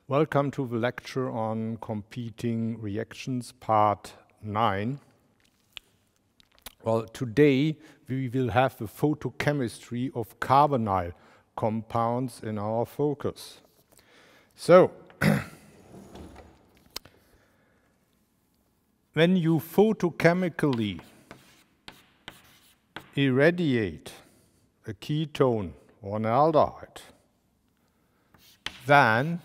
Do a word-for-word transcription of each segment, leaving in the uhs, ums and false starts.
Welcome to the lecture on competing reactions, part nine. Well, today we will have the photochemistry of carbonyl compounds in our focus. So, when you photochemically irradiate a ketone or an aldehyde, then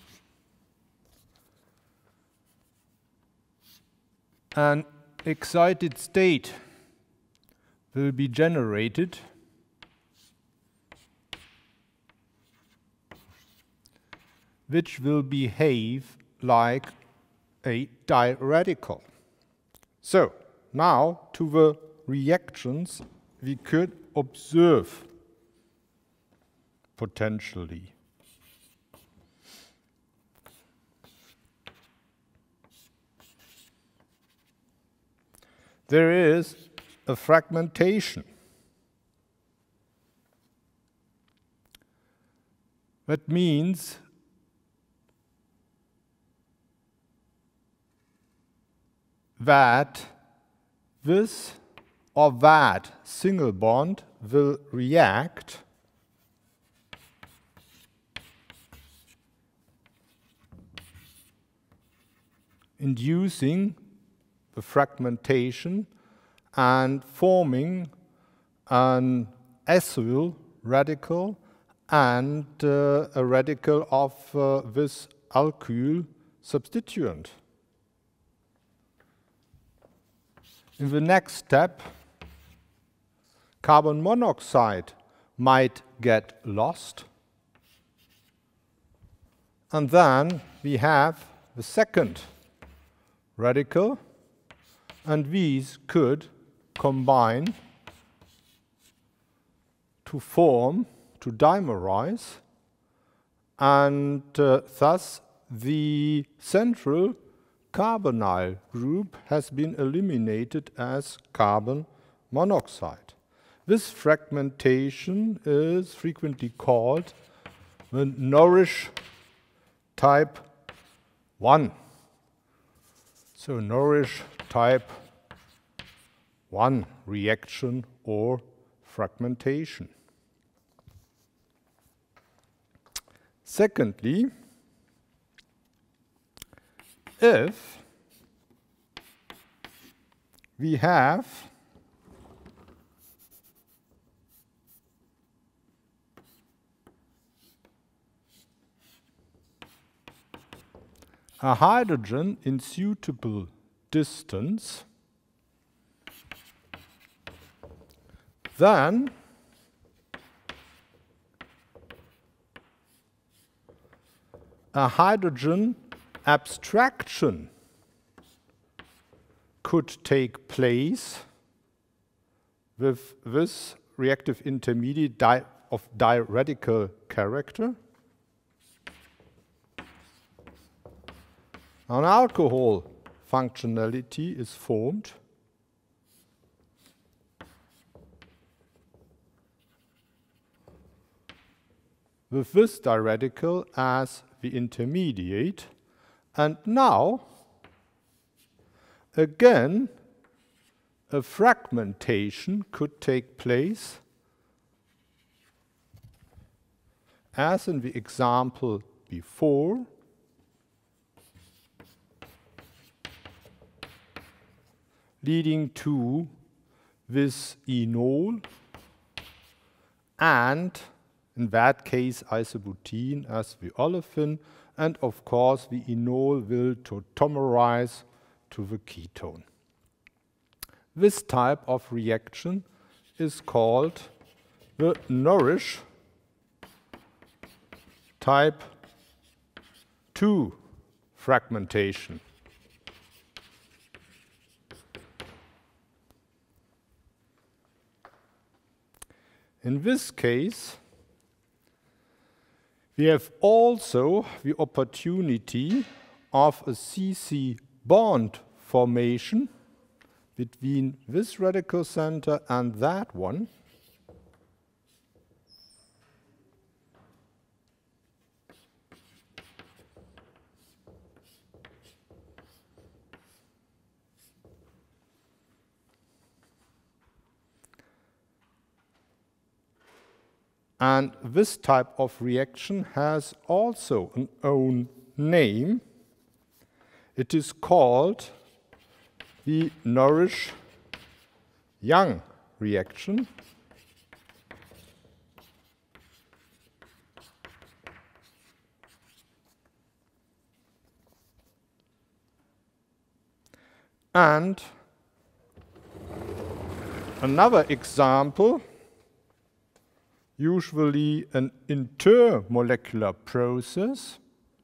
an excited state will be generated which will behave like a diradical. So, now to the reactions we could observe potentially. There is a fragmentation. That means that this or that single bond will react inducing the fragmentation and forming an acyl radical and uh, a radical of uh, this alkyl substituent. In the next step, carbon monoxide might get lost. And then we have the second radical, and these could combine to form, to dimerize, and uh, thus the central carbonyl group has been eliminated as carbon monoxide. This fragmentation is frequently called the Norrish type one. So Norrish type one reaction or fragmentation. Secondly, if we have a hydrogen in suitable distance, then a hydrogen abstraction could take place with this reactive intermediate di of diradical character. An alcohol functionality is formed with this diradical as the intermediate, and now again a fragmentation could take place as in the example before, leading to this enol and in that case isobutene as the olefin, and of course the enol will tautomerize to the ketone. This type of reaction is called the Norrish type two fragmentation. In this case, we have also the opportunity of a C C bond formation between this radical center and that one. And this type of reaction has also an own name. It is called the Norrish-Young reaction. And another example, usually an intermolecular process,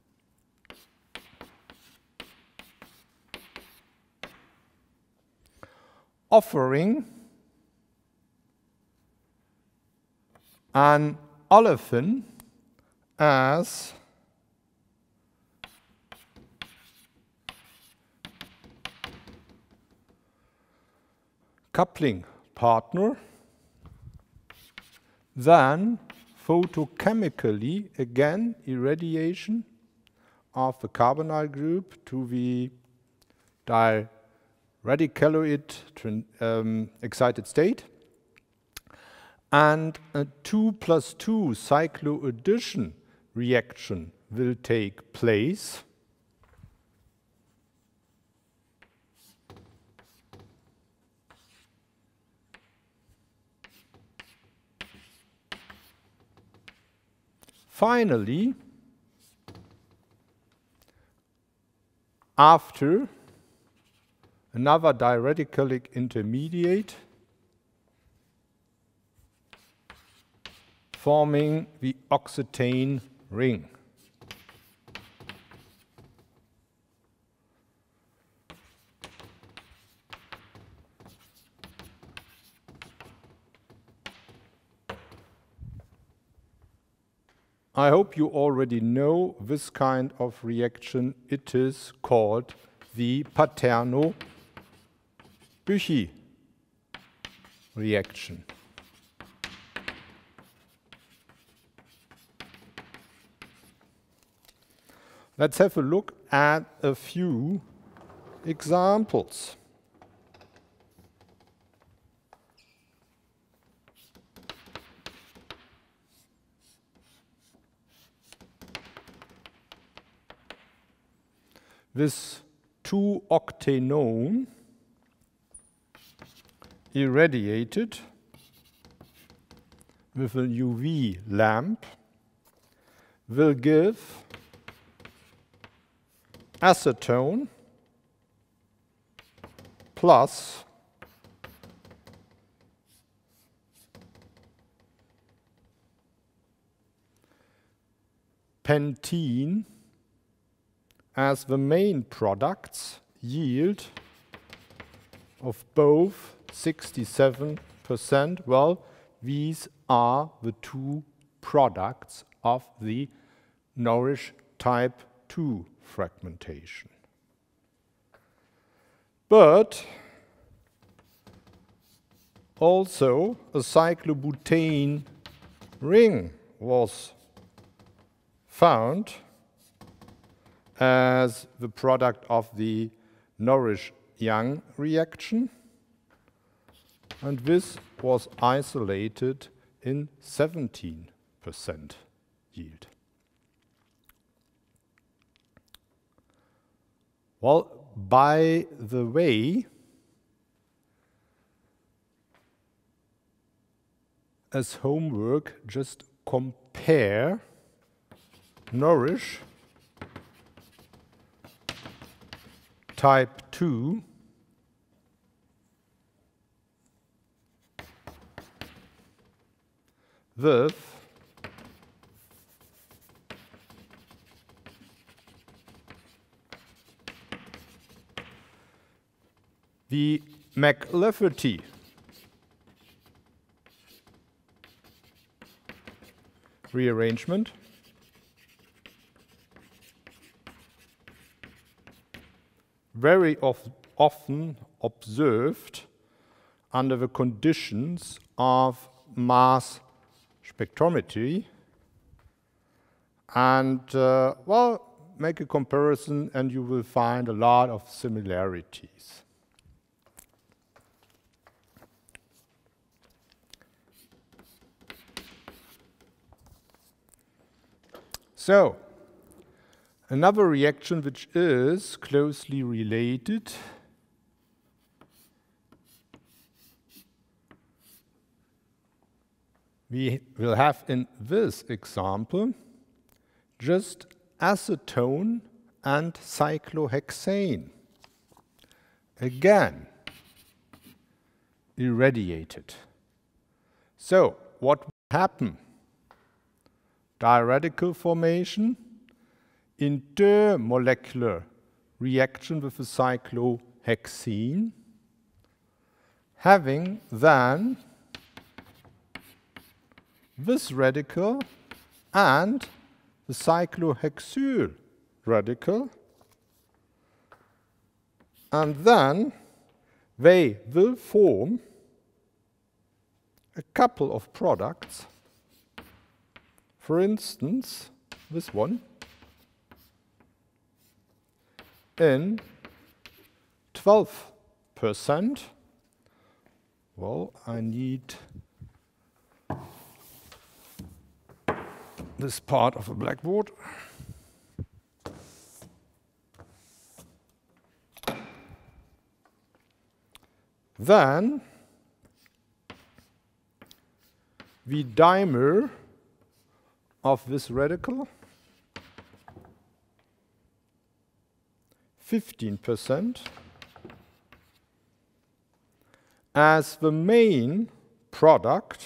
offering an olefin as coupling partner, then photochemically, again, irradiation of the carbonyl group to the diradicaloid um, excited state, and a two plus two cycloaddition reaction will take place. Finally, after another diradicalic intermediate forming the oxetane ring. I hope you already know this kind of reaction. It is called the Paterno-Büchi reaction. Let's have a look at a few examples. This two octanone irradiated with a U V lamp will give acetone plus pentene as the main products, yield of both sixty-seven percent. Well, these are the two products of the Norrish type two fragmentation. But also a cyclobutane ring was found as the product of the Norrish-Young reaction, and this was isolated in seventeen percent yield. Well, by the way, as homework, just compare Norrish type two with the McLafferty rearrangement. Very of, often observed under the conditions of mass spectrometry, and uh, well, make a comparison and you will find a lot of similarities. So, another reaction which is closely related we will have in this example just acetone and cyclohexane. Again, irradiated. So, what will happen? Diradical formation, intermolecular reaction with the cyclohexene, having then this radical and the cyclohexyl radical, and then they will form a couple of products. For instance, this one in twelve percent. Well, I need this part of a blackboard. Then the dimer of this radical, fifteen percent, as the main product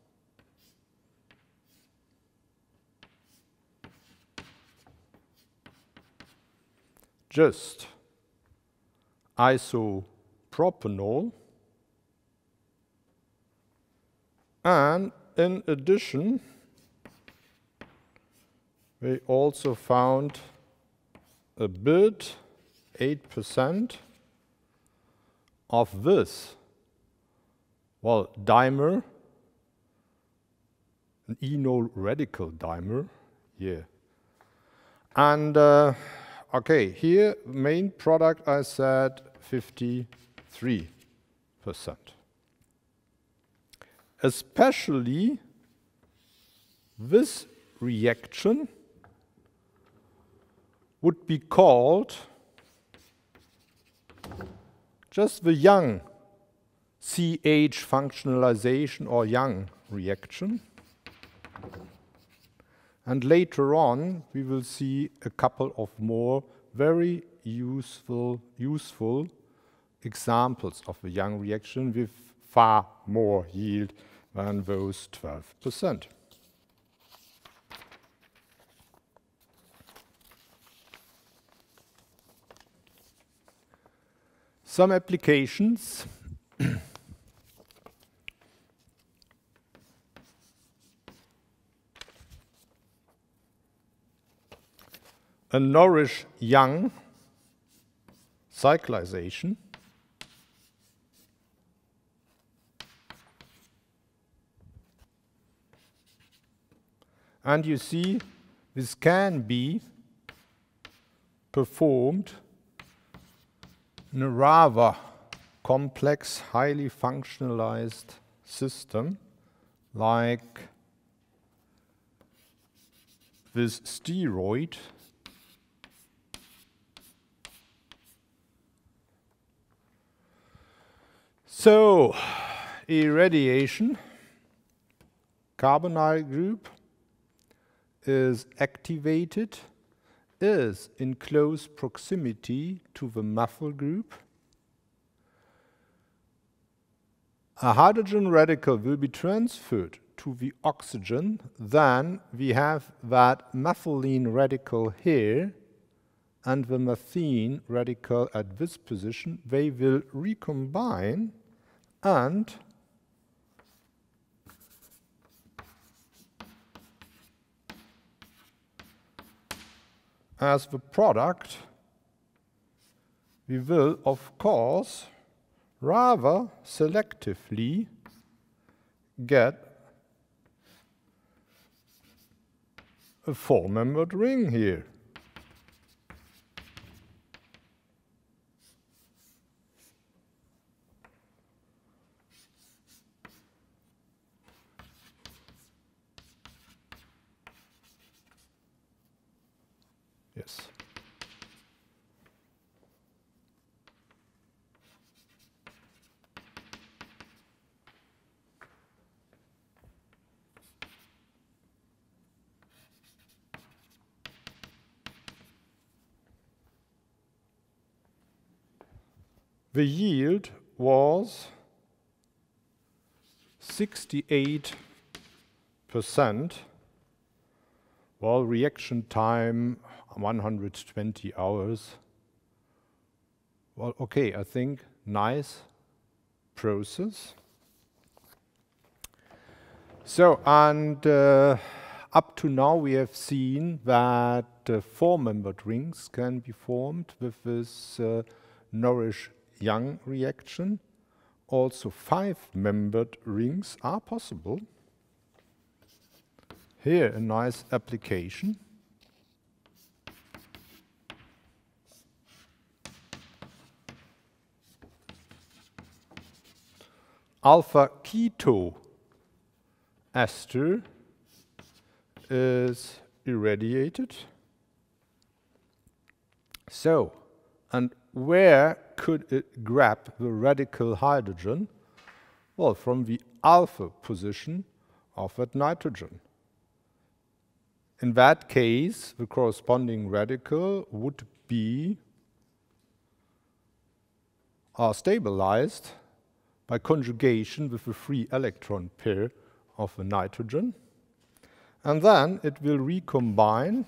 just isopropanol, and in addition we also found a bit, eight percent, of this, well, dimer, an enol radical dimer, yeah. And uh, okay, here main product I said fifty-three percent. Especially this reaction would be called just the Young C H functionalization or Young reaction. And later on, we will see a couple of more very useful, useful examples of the Young reaction with far more yield than those twelve percent. Some applications. A Norrish-Young cyclization. And you see, this can be performed in a rather complex, highly functionalized system like this steroid. So, irradiation, carbonyl group is activated, is in close proximity to the methyl group. A hydrogen radical will be transferred to the oxygen, then we have that methylene radical here and the methane radical at this position. They will recombine and as the product, we will, of course, rather selectively get a four-membered ring here. Yes. The yield was sixty-eight percent, while reaction time one hundred twenty hours. Well, okay, I think nice process. So, and uh, up to now we have seen that uh, four-membered rings can be formed with this uh, Norrish-Young reaction. Also five-membered rings are possible. Here a nice application. Alpha keto ester is irradiated. So, and where could it grab the radical hydrogen? Well, from the alpha position of that nitrogen. In that case, the corresponding radical would be are stabilized by conjugation with the free electron pair of the nitrogen. And then it will recombine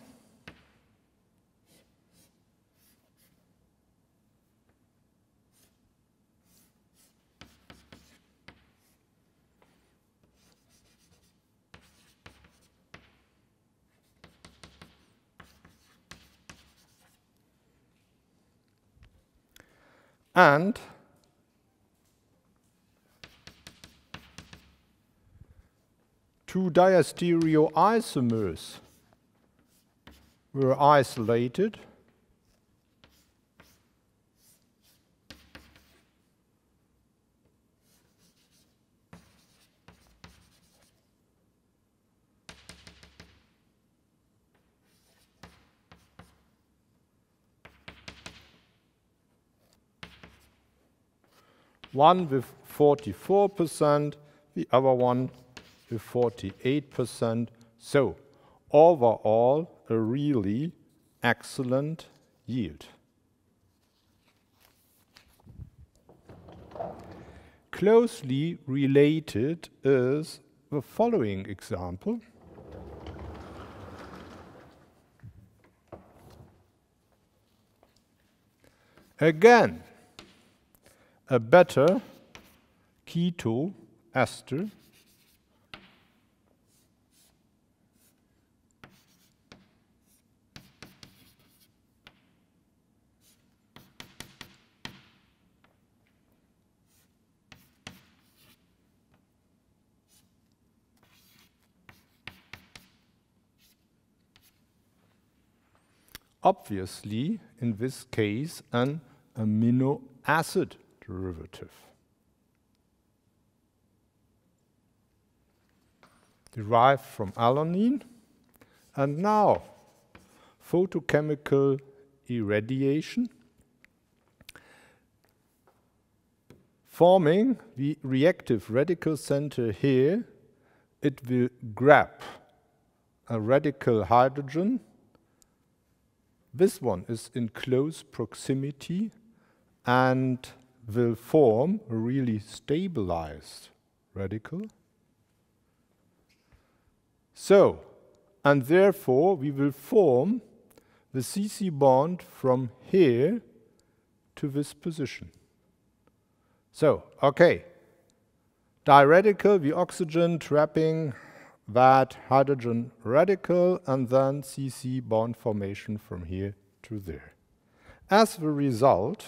and two diastereoisomers were isolated. One with forty-four percent, the other one with forty-eight percent. So, overall, a really excellent yield. Closely related is the following example. Again, a better keto ester obviously, in this case, an amino acid derivative. Derived from alanine. And now, photochemical irradiation. Forming the reactive radical center here, it will grab a radical hydrogen. This one is in close proximity and will form a really stabilized radical. So, and therefore we will form the C C bond from here to this position. So, okay, diradical, the oxygen trapping that hydrogen radical, and then C C bond formation from here to there. As the result,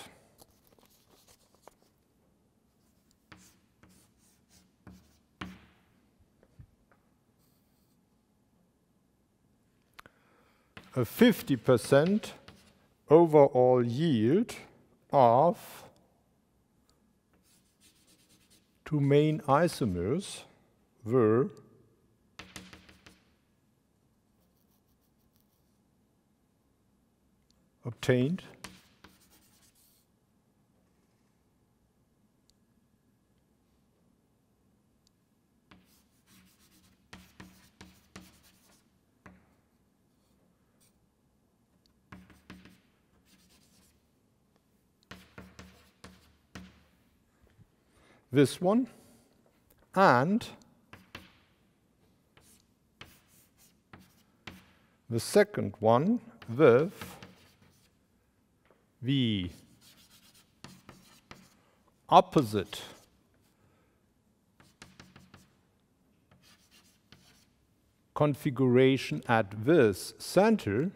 a fifty percent overall yield of two main isomers were obtained. This one, and the second one with the opposite configuration at this center,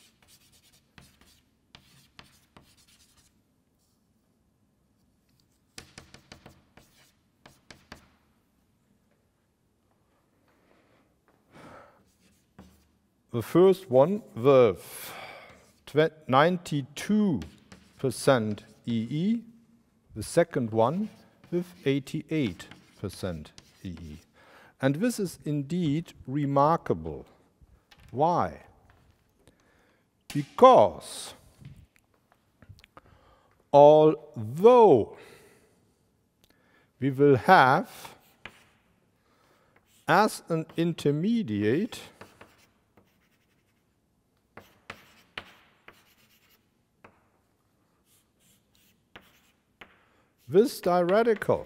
the first one with ninety-two percent E E, the second one with eighty-eight percent E E. And this is indeed remarkable. Why? Because although we will have as an intermediate this diradical,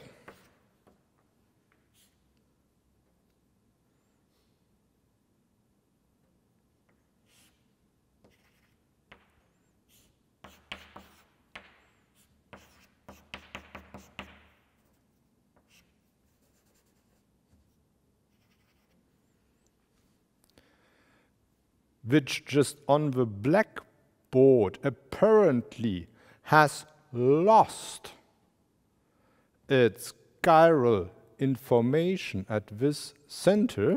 which just on the blackboard apparently has lost its chiral information at this center,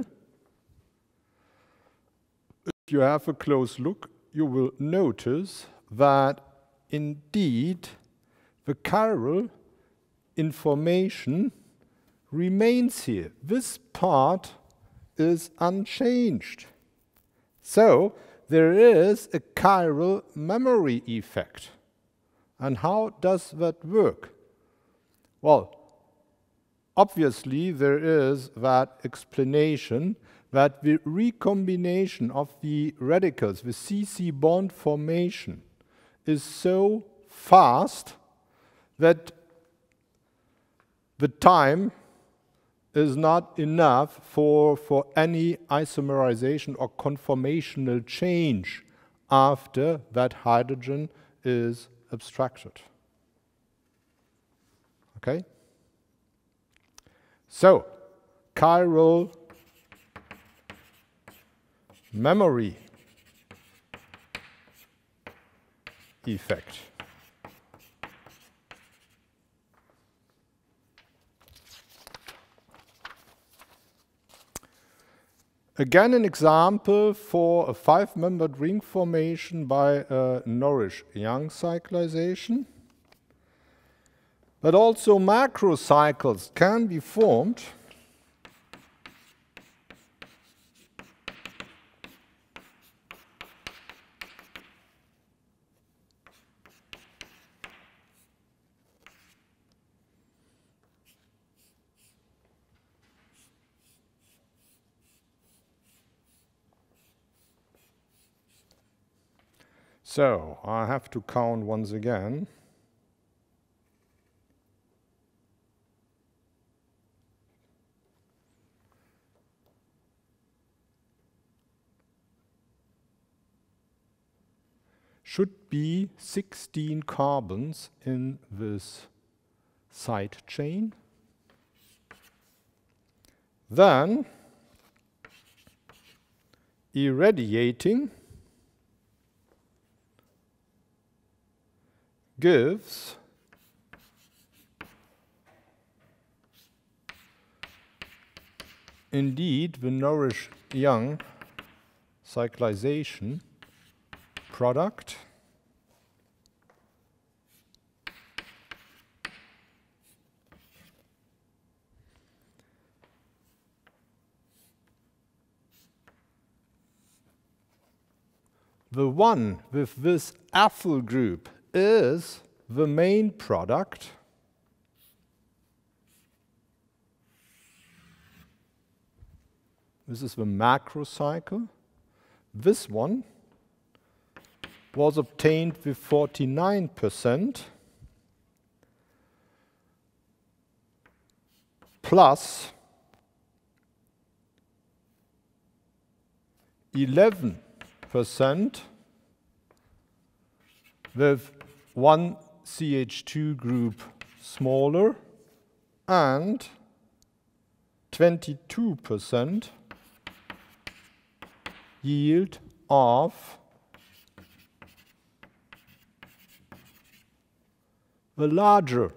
if you have a close look, you will notice that indeed the chiral information remains here. This part is unchanged. So there is a chiral memory effect. And how does that work? Well, obviously there is that explanation that the recombination of the radicals, the C C bond formation, is so fast that the time is not enough for, for any isomerization or conformational change after that hydrogen is abstracted. Okay? So, chiral memory effect. Again, an example for a five-membered ring formation by a Norrish-Young cyclization. But also macrocycles can be formed So I have to count once again. Should be sixteen carbons in this side chain. Then irradiating gives indeed the Norrish-Young cyclization product. the one with this ethyl group is the main product, this is the macrocycle. This one was obtained with forty-nine percent plus eleven percent with one C H two group smaller and twenty-two percent yield of the larger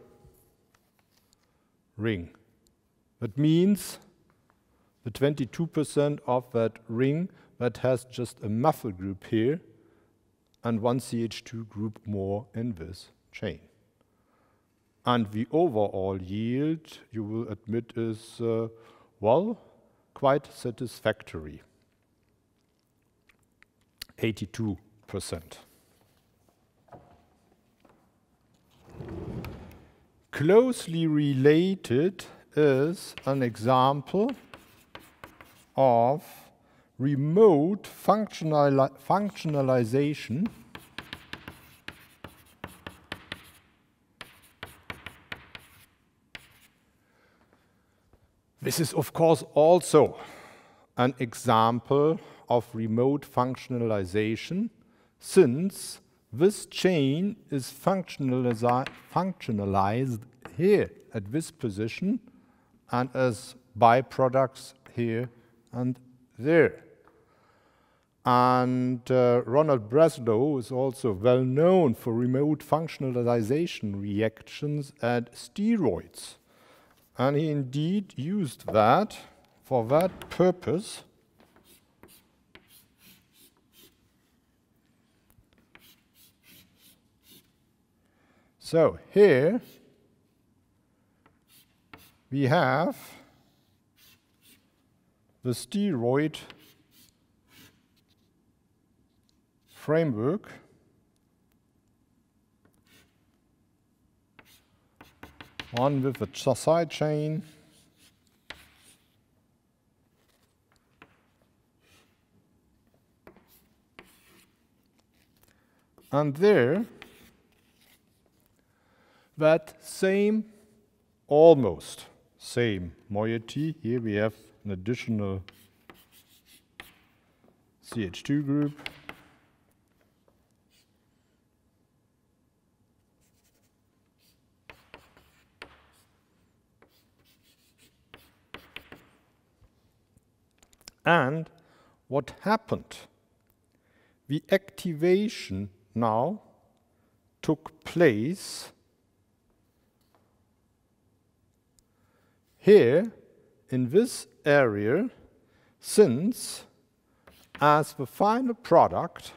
ring. That means the twenty-two percent of that ring that has just a methyl group here and one C H two group more in this chain. And the overall yield, you will admit, is, uh, well, quite satisfactory. eighty-two percent. Closely related is an example of remote functionali functionalization This is, of course, also an example of remote functionalization, since this chain is functionalizi functionalized here at this position and as byproducts here and there. And uh, Ronald Breslow is also well known for remote functionalization reactions at steroids. And he indeed used that for that purpose. So here we have the steroid framework. One with a side chain, and there that same, almost same moiety. Here we have an additional C H two group. And what happened? The activation now took place here in this area, since as the final product,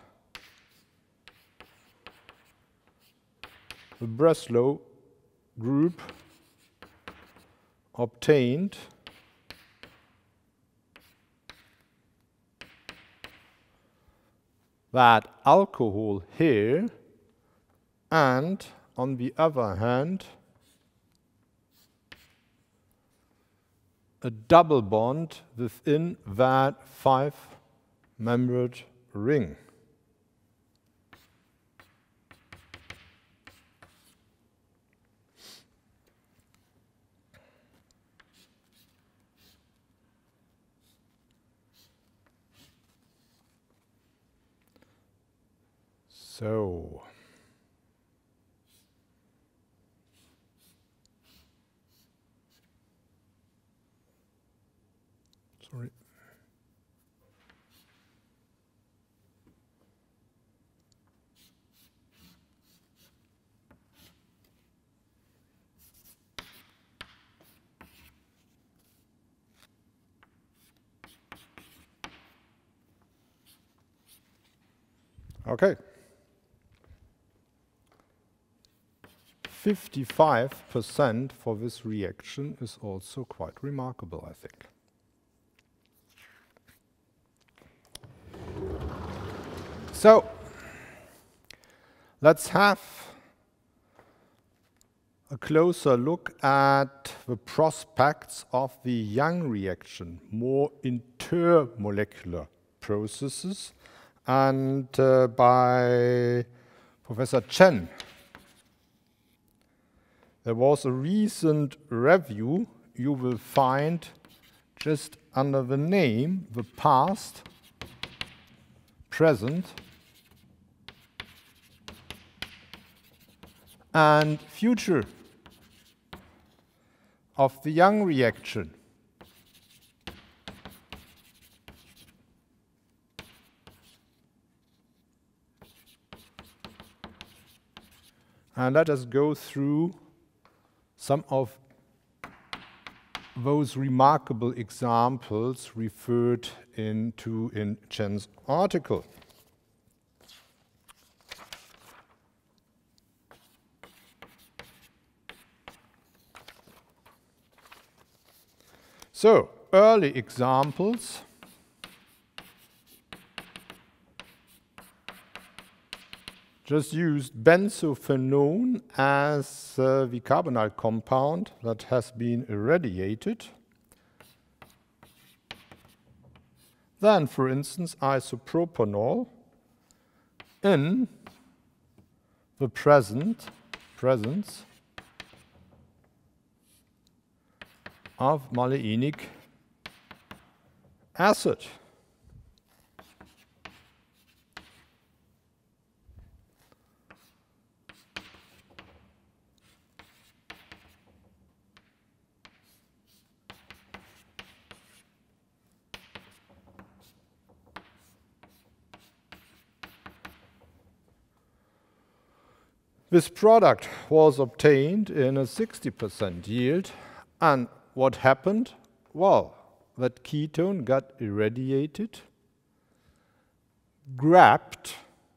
the Breslow group obtained that alcohol here, and on the other hand, a double bond within that five-membered ring. So, sorry. Okay. fifty-five percent for this reaction is also quite remarkable, I think. So, let's have a closer look at the prospects of the Young reaction, more intermolecular processes, and uh, by Professor Chen. There was a recent review you will find just under the name, the past, present, and future of the Young reaction. And let us go through some of those remarkable examples referred into in Chen's article. So, early examples. Just used benzophenone as uh, the carbonyl compound that has been irradiated. Then, for instance, isopropanol in the present presence of maleinic acid. This product was obtained in a sixty percent yield, and what happened? Well, that ketone got irradiated, grabbed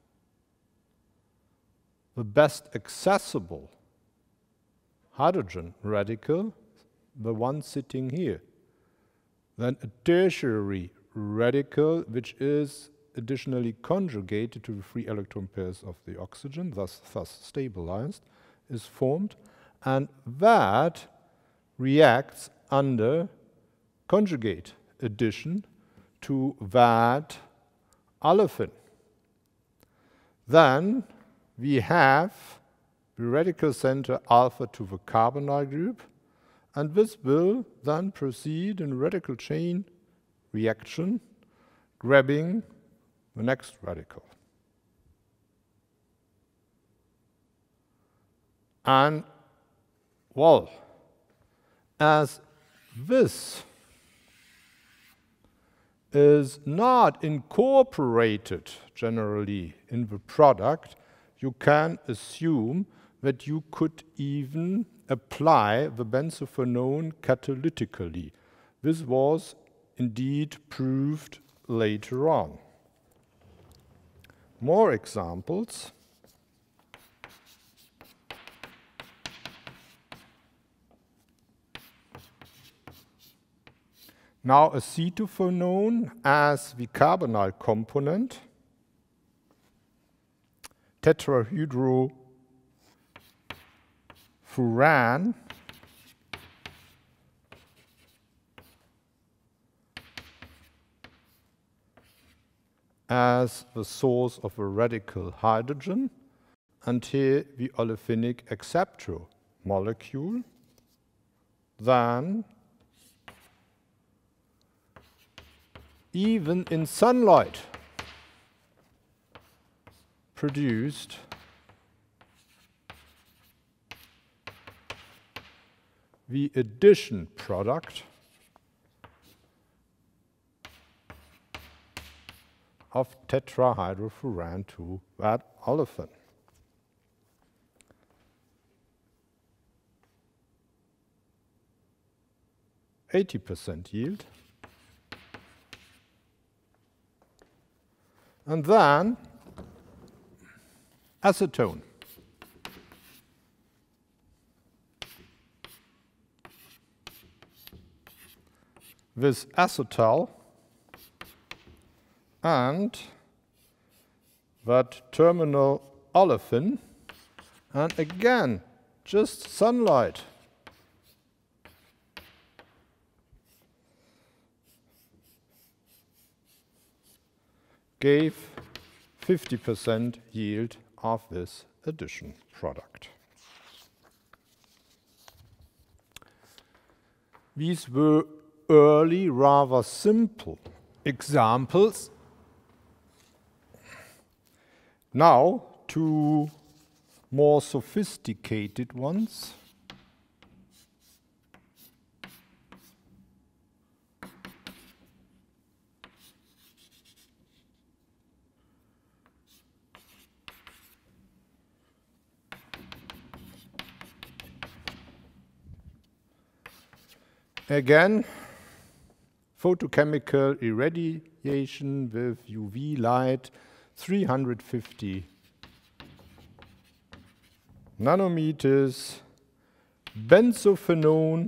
the best accessible hydrogen radical, the one sitting here, then a tertiary radical which is additionally conjugated to the free electron pairs of the oxygen, thus, thus stabilized, is formed, and that reacts under conjugate addition to that olefin. Then we have the radical center alpha to the carbonyl group, and this will then proceed in radical chain reaction, grabbing the next radical. And, well, as this is not incorporated generally in the product, you can assume that you could even apply the benzophenone catalytically. This was indeed proved later on. More examples. Now acetophenone as the carbonyl component, tetrahydrofuran as the source of a radical hydrogen, and here the olefinic acceptor molecule, then even in sunlight produced the addition product of tetrahydrofuran to that olefin. eighty percent yield. And then acetone. With acetal and that terminal olefin, and again, just sunlight. Gave fifty percent yield of this addition product. These were early, rather simple examples. Now, two more sophisticated ones. Again, photochemical irradiation with U V light, three hundred fifty nanometers, benzophenone,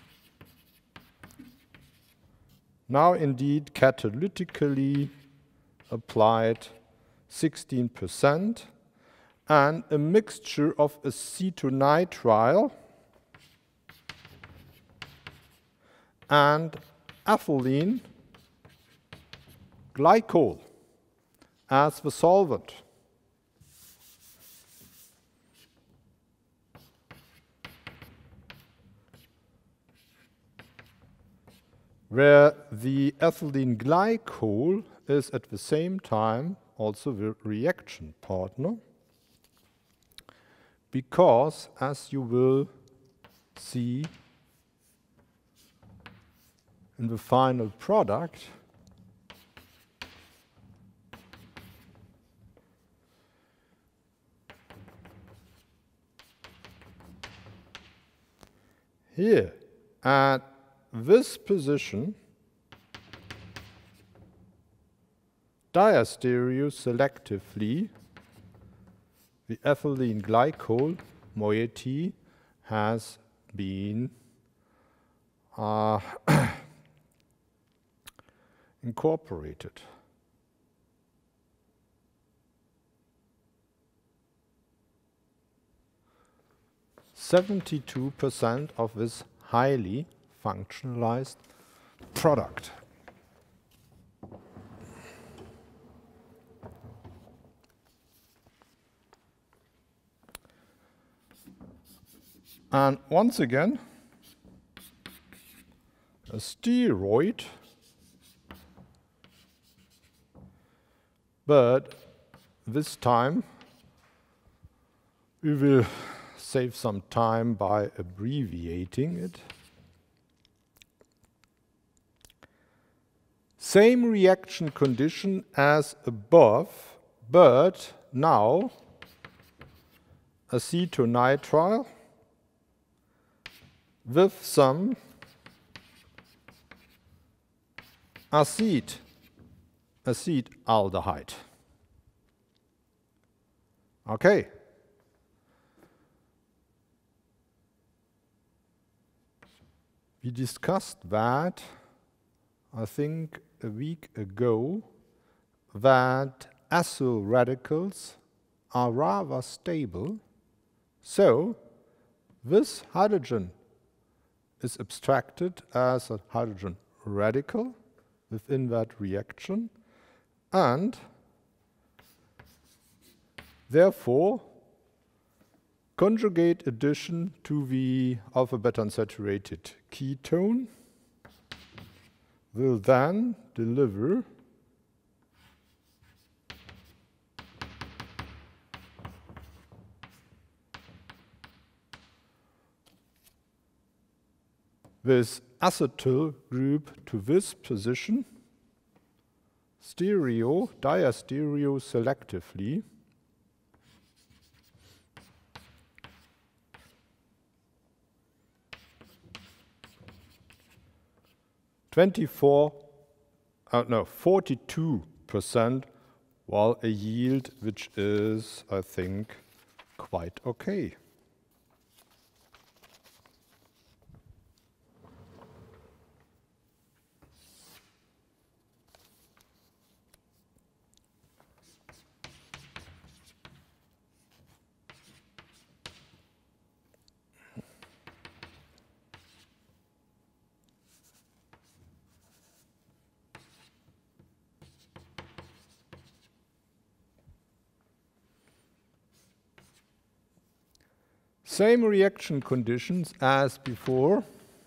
now indeed catalytically applied sixteen percent, and a mixture of acetonitrile and ethylene glycol as the solvent. Where the ethylene glycol is at the same time also the reaction partner, because, as you will see in the final product, here at this position, diastereo selectively, the ethylene glycol moiety has been uh, incorporated. seventy-two percent of this highly functionalized product. And once again, a steroid, but this time we will save some time by abbreviating it. Same reaction condition as above, but now acetonitrile with some acid, acetaldehyde. Okay. We discussed that, I think, a week ago, that acyl radicals are rather stable. So this hydrogen is abstracted as a hydrogen radical within that reaction, and therefore conjugate addition to the alpha beta unsaturated ketone will then deliver this acetyl group to this position, stereo, diastereo selectively, twenty-four, uh, no, forty-two percent, while a yield which is, I think, quite okay. Same reaction conditions as before.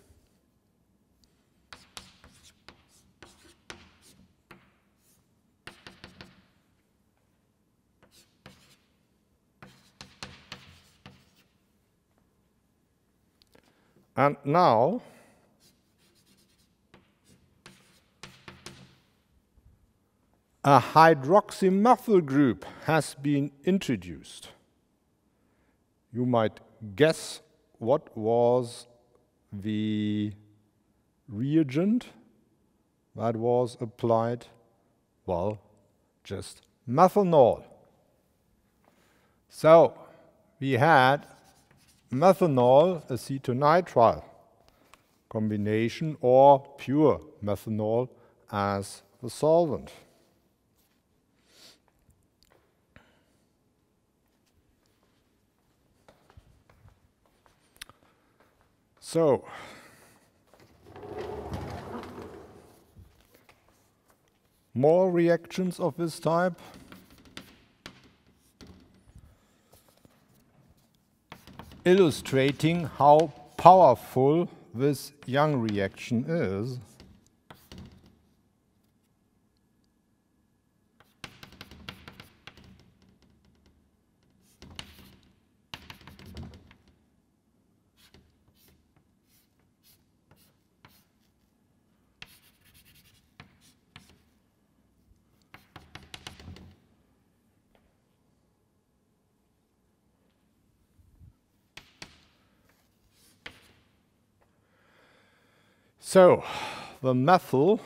And now a hydroxymethyl group has been introduced. You might guess what was the reagent that was applied. Well, just methanol. So we had methanol acetonitrile combination or pure methanol as the solvent. So, more reactions of this type. Illustrating how powerful this Young reaction is. So, the methyl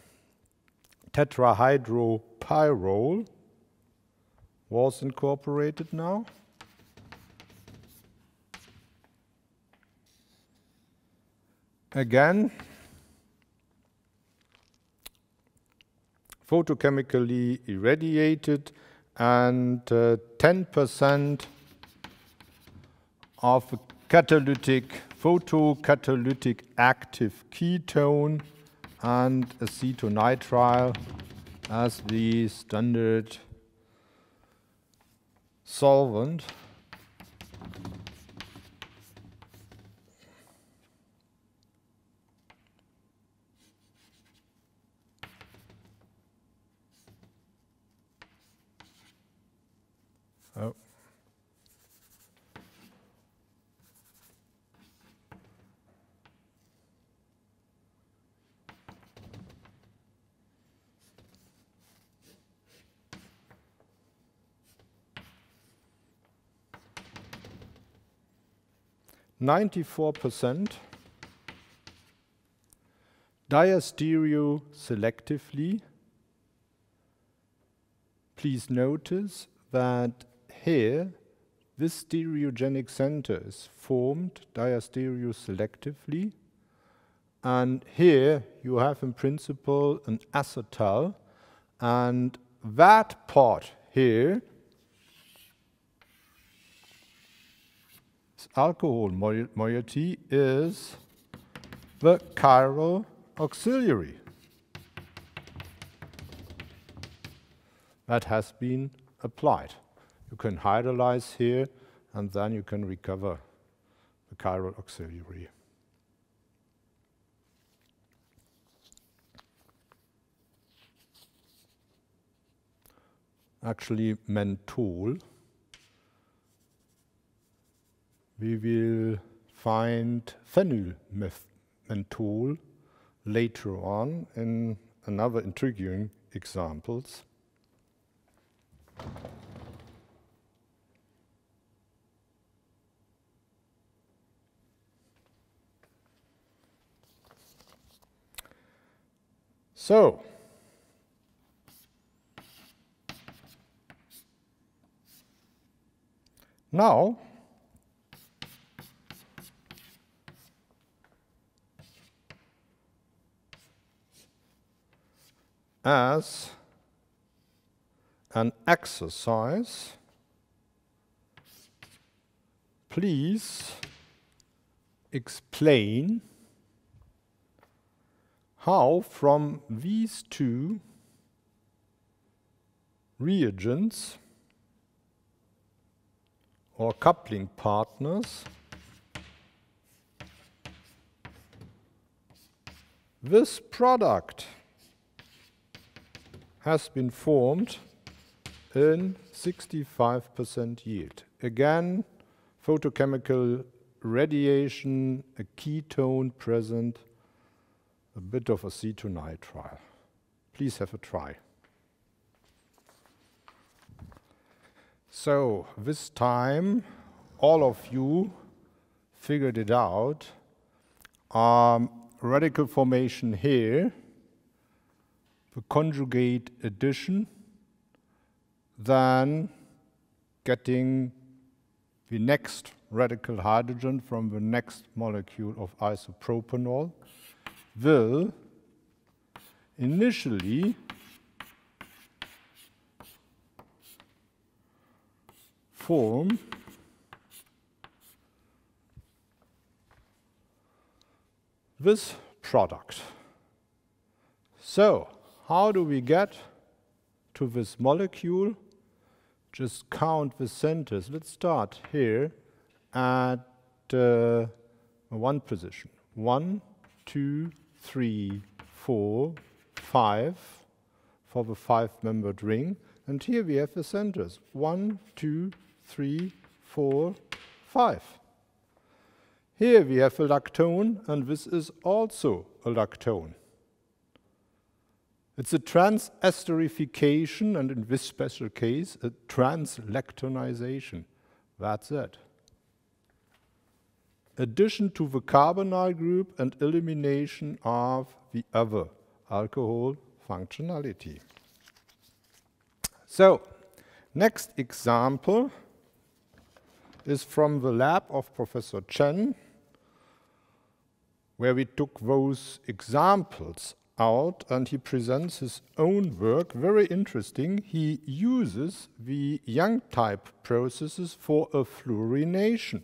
tetrahydropyrrole was incorporated now. Again, photochemically irradiated, and ten percent of a catalytic, photocatalytic active ketone and acetonitrile as the standard solvent. Oh. ninety-four percent diastereo selectively. Please notice that here this stereogenic center is formed diastereo selectively, and here you have in principle an acetal, and that part here alcohol moiety is the chiral auxiliary that has been applied. You can hydrolyze here, and then you can recover the chiral auxiliary. Actually, menthol. We will find phenylmenthol later on in another intriguing examples. So, now as an exercise, please explain how from these two reagents or coupling partners, this product has been formed in sixty-five percent yield. Again, photochemical radiation, a ketone present, a bit of acetonitrile. Please have a try. So this time, all of you figured it out. Um, radical formation here, the conjugate addition, then getting the next radical hydrogen from the next molecule of isopropanol will initially form this product. So, how do we get to this molecule? Just count the centers. Let's start here at uh, one position. One, two, three, four, five for the five-membered ring. And here we have the centers. One, two, three, four, five. Here we have a lactone, and this is also a lactone. It's a trans-esterification, and in this special case, a trans-lactonization. That's it. Addition to the carbonyl group and elimination of the other alcohol functionality. So, next example is from the lab of Professor Chen, where we took those examples out, and he presents his own work. Very interesting. He uses the Young type processes for a fluorination.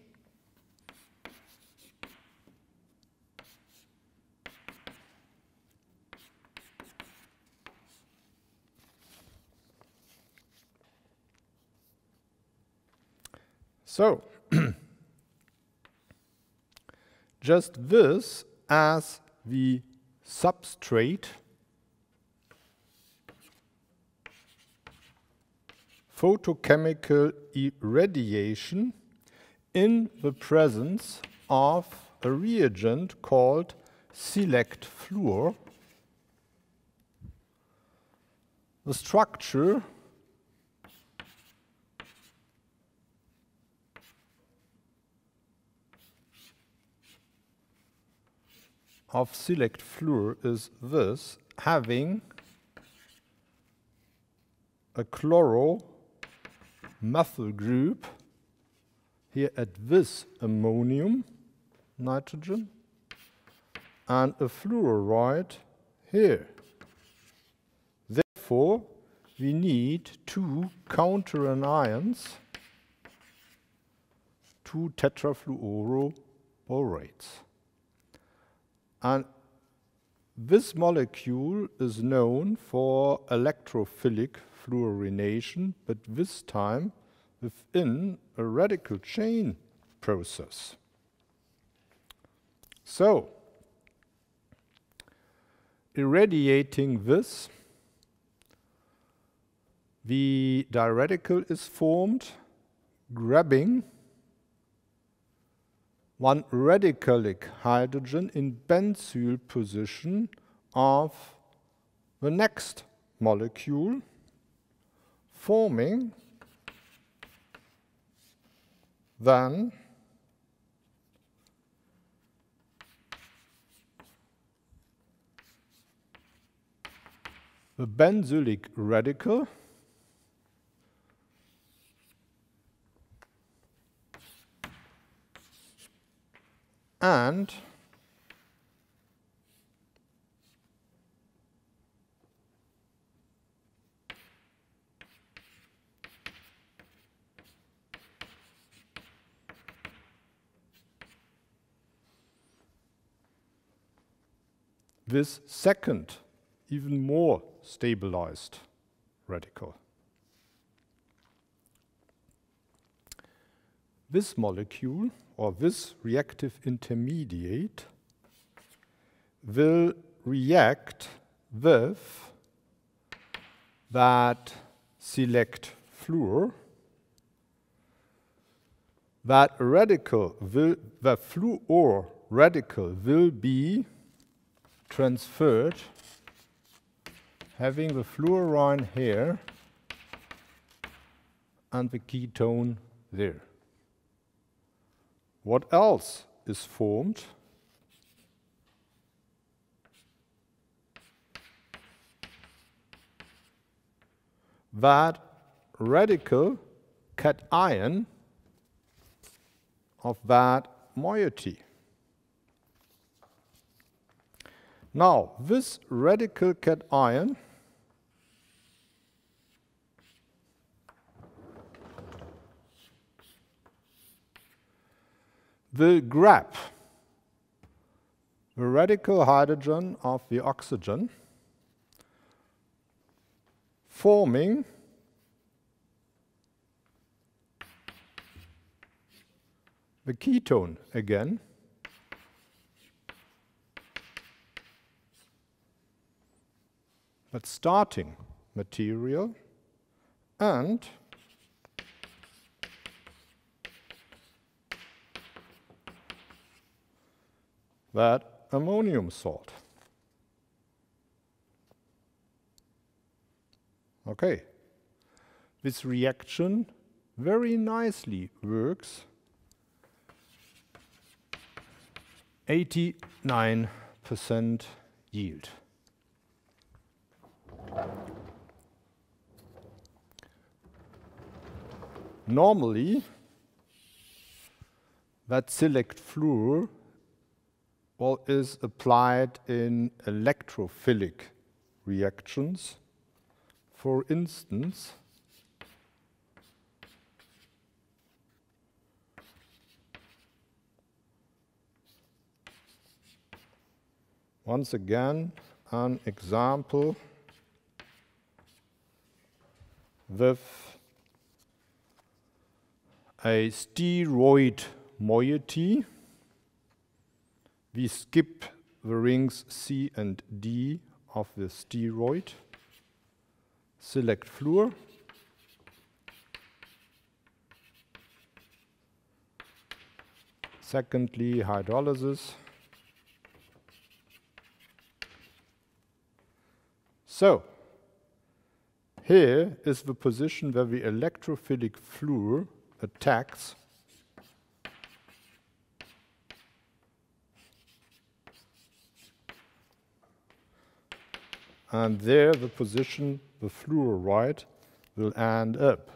So, just this as the substrate, photochemical irradiation in the presence of a reagent called Select Fluor. The structure of Select Fluor is this, having a chloro methyl group here at this ammonium nitrogen and a fluoride here. Therefore, we need two counteranions, two tetrafluoroborates. And this molecule is known for electrophilic fluorination, but this time within a radical chain process. So, irradiating this, the diradical is formed, grabbing one radicalic hydrogen in benzyl position of the next molecule, forming then the benzylic radical and this second, even more stabilized radical. this molecule or this reactive intermediate will react with that select fluor. That radical will, the fluor radical will be transferred, having the fluorine here and the ketone there. What else is formed? That radical cation of that moiety. Now, this radical cation will grab the radical hydrogen of the oxygen, forming the ketone again, but starting material, and that ammonium salt. Okay, this reaction very nicely works. eighty-nine percent yield. Normally, that select fluor well, is applied in electrophilic reactions. For instance, once again, an example with a steroid moiety. We skip the rings C and D of the steroid. Select fluor. Secondly, hydrolysis. So, here is the position where the electrophilic fluor attacks and there the position the fluoride will end up.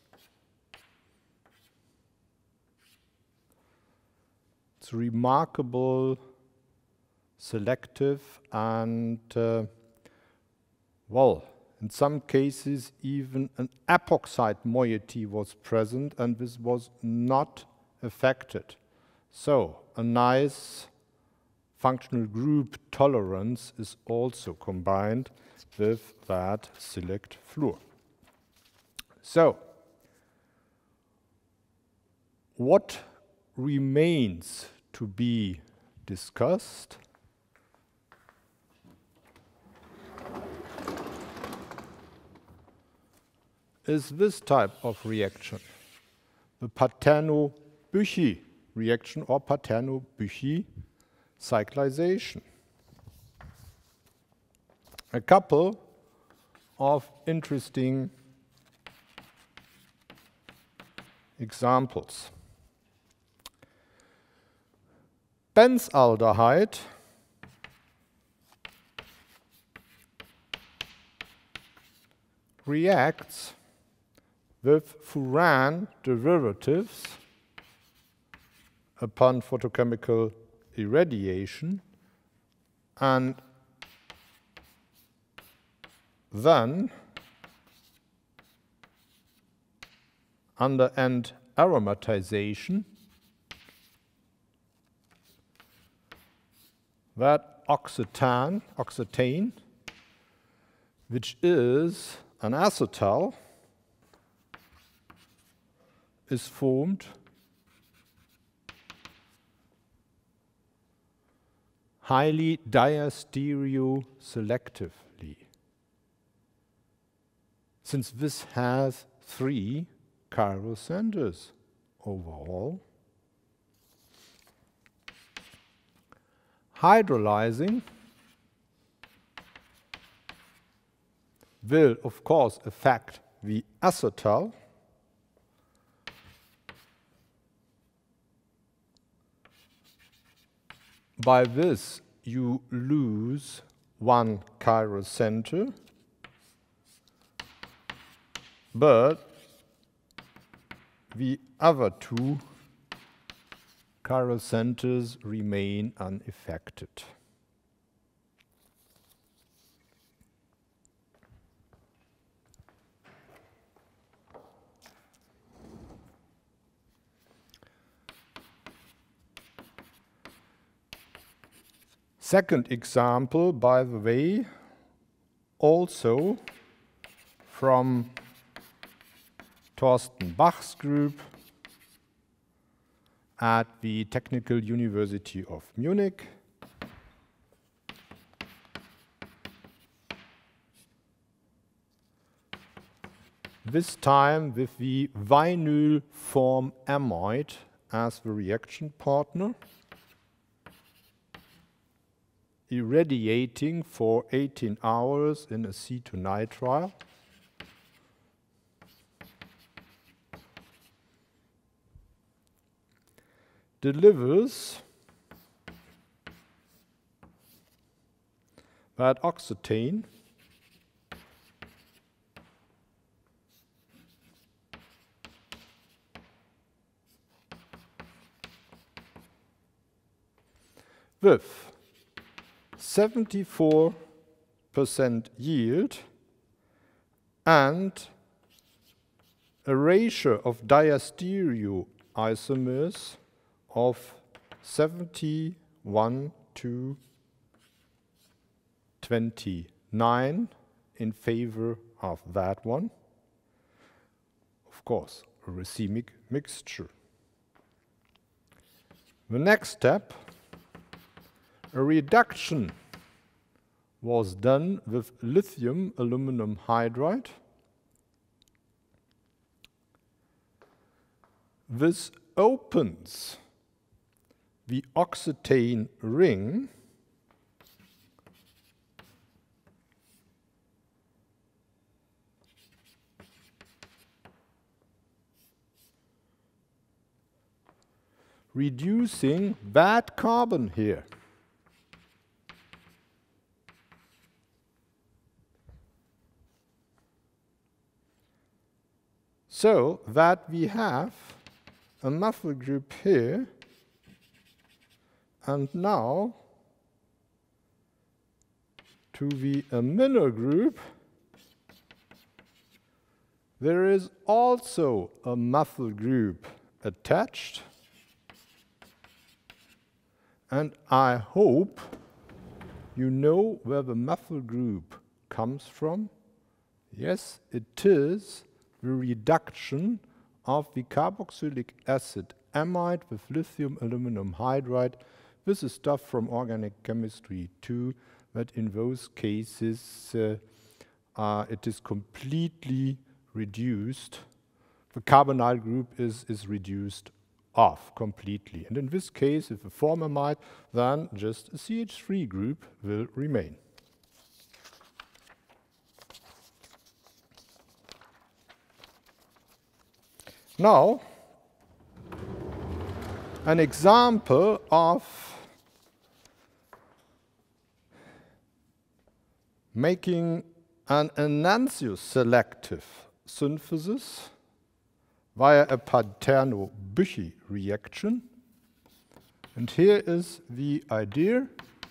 It's remarkable, selective, and uh, well, in some cases even an epoxide moiety was present and this was not affected. So a nice functional group tolerance is also combined with that select fluor. So what remains to be discussed? Is this type of reaction, the Paterno-Büchi reaction or Paterno-Büchi cyclization. A couple of interesting examples. Benzaldehyde reacts with furan derivatives upon photochemical irradiation, and then under end aromatization, that oxetane, oxetane, which is an acetal, is formed highly diastereo selectively, since this has three chiral centers overall. Hydrolyzing will, of course, affect the acetal. By this, you lose one chiral center, but the other two chiral centers remain unaffected. Second example, by the way, also from Thorsten Bach's group at the Technical University of Munich. This time with the vinyl form amide as the reaction partner, irradiating for eighteen hours in acetonitrile. Delivers that oxetane with seventy-four percent yield and a ratio of diastereo isomers of seventy-one to twenty-nine in favor of that one. Of course, a racemic mixture. The next step, a reduction was done with lithium aluminum hydride. This opens the oxetane ring reducing that carbon here. So that we have a methyl group here, and now to the amino group there is also a methyl group attached, and I hope you know where the methyl group comes from. Yes, it is the reduction of the carboxylic acid amide with lithium aluminum hydride. This is stuff from organic chemistry too, but in those cases uh, uh, it is completely reduced. The carbonyl group is, is reduced off completely. And in this case, if a formamide, then just a C H three group will remain. Now, an example of making an enantioselective synthesis via a Paterno-Büchi reaction. And here is the idea.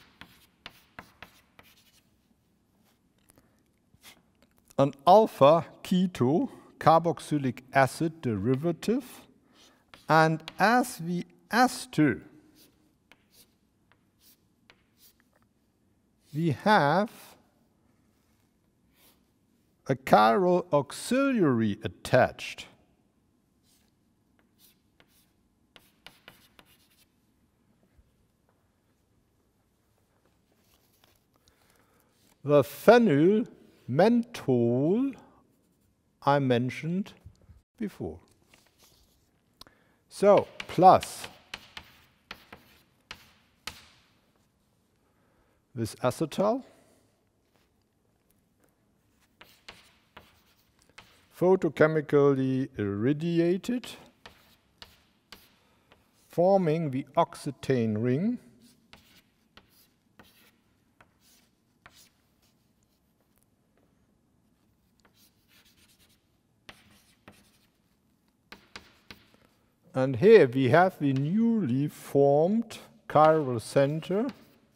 An alpha keto carboxylic acid derivative, and as the ester, we have a chiral auxiliary attached. the phenyl menthol I mentioned before. So, plus this acetal, photochemically irradiated, forming the oxetane ring, and here we have the newly formed chiral center,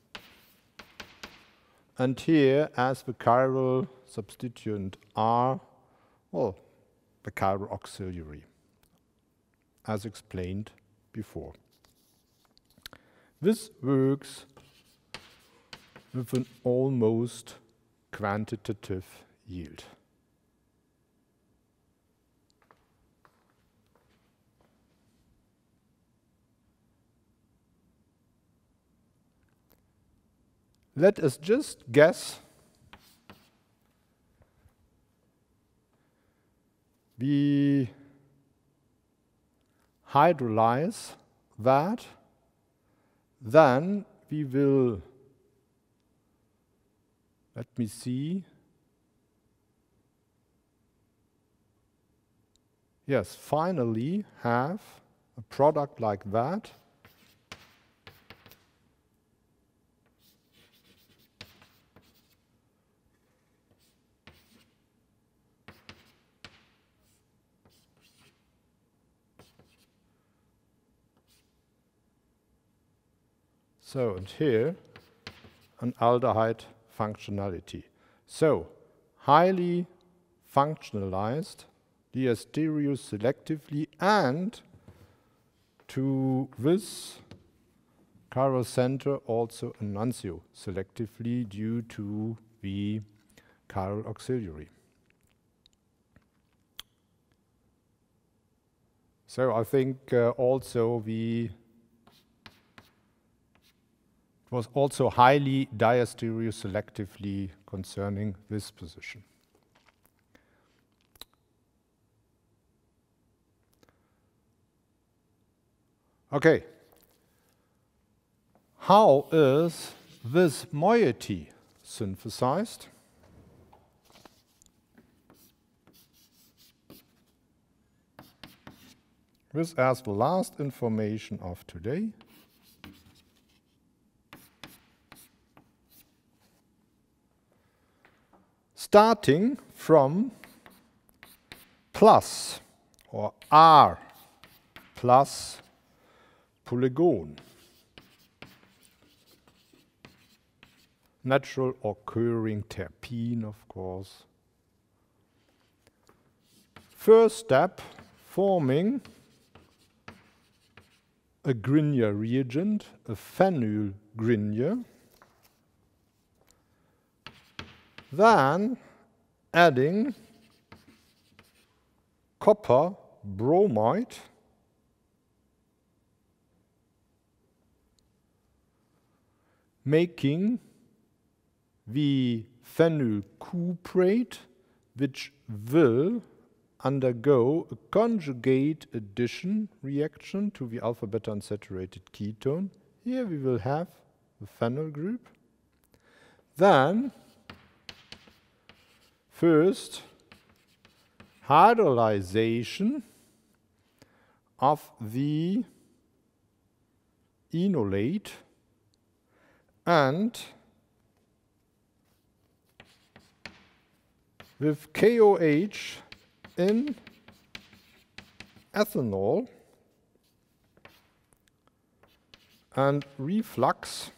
and here as the chiral substituent R, well, the chiral auxiliary, as explained before. This works with an almost quantitative yield. Let us just guess we hydrolyze that, then we will, let me see, yes, finally have a product like that. So, and here, an aldehyde functionality. So, highly functionalized, diastereoselectively, and to this chiral center also enantioselectively due to the chiral auxiliary. So, I think uh, also the was also highly diastereoselectively concerning this position. Okay. How is this moiety synthesized? This as the last information of today. Starting from plus or R plus polygon, natural occurring terpene, of course. First step, forming a Grignard reagent, a phenyl Grignard. Then adding copper bromide, making the phenyl cuprate, which will undergo a conjugate addition reaction to the alpha beta unsaturated ketone. Here we will have the phenyl group. Then first, hydrolyzation of the enolate and with K O H in ethanol and reflux,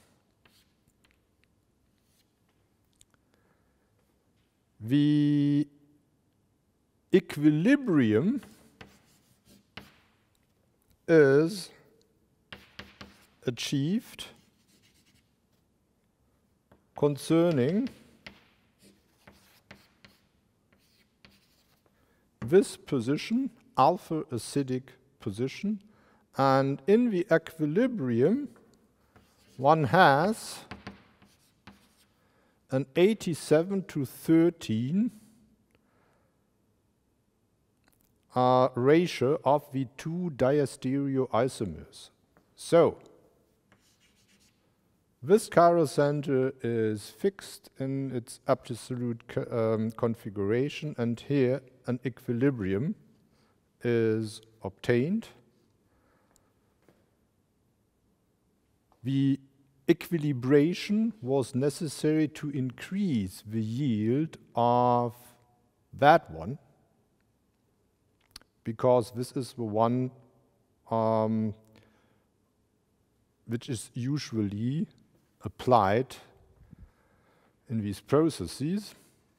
the equilibrium is achieved concerning this position, alpha acidic position, and in the equilibrium one has an eighty-seven to thirteen uh, ratio of the two diastereoisomers. So, this chiral center is fixed in its absolute co um, configuration, and here an equilibrium is obtained. The equilibration was necessary to increase the yield of that one, because this is the one um, which is usually applied in these processes.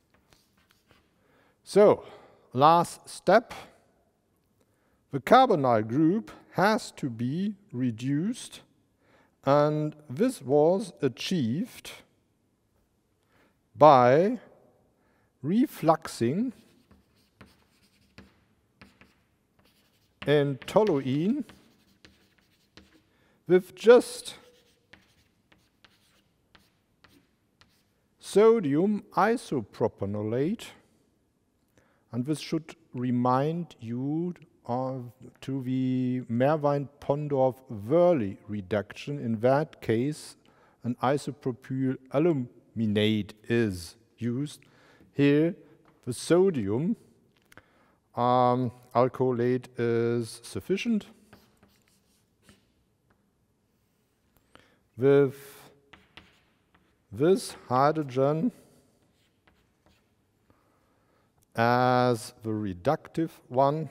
So, last step, the carbonyl group has to be reduced, and this was achieved by refluxing in toluene with just sodium isopropanolate, and this should remind you of to the Meerwein-Pondorf-Worley reduction. In that case, an isopropyl aluminate is used. Here, the sodium um, alcoholate is sufficient. With this hydrogen as the reductive one,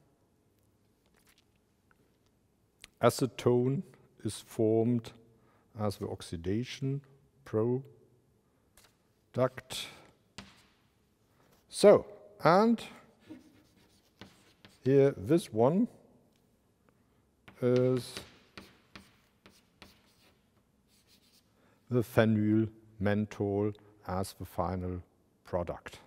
acetone is formed as the oxidation product. So, and here this one is the phenyl menthol as the final product.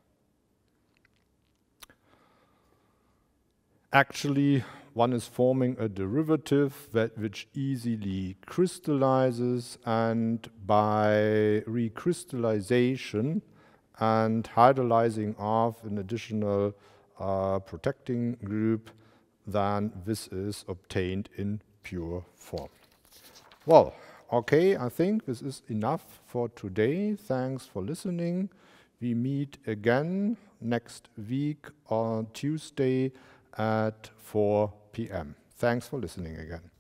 Actually, one is forming a derivative that which easily crystallizes, and by recrystallization and hydrolyzing off an additional uh, protecting group, then this is obtained in pure form. Well, okay, I think this is enough for today. Thanks for listening. We meet again next week on Tuesday at four p m Thanks for listening again.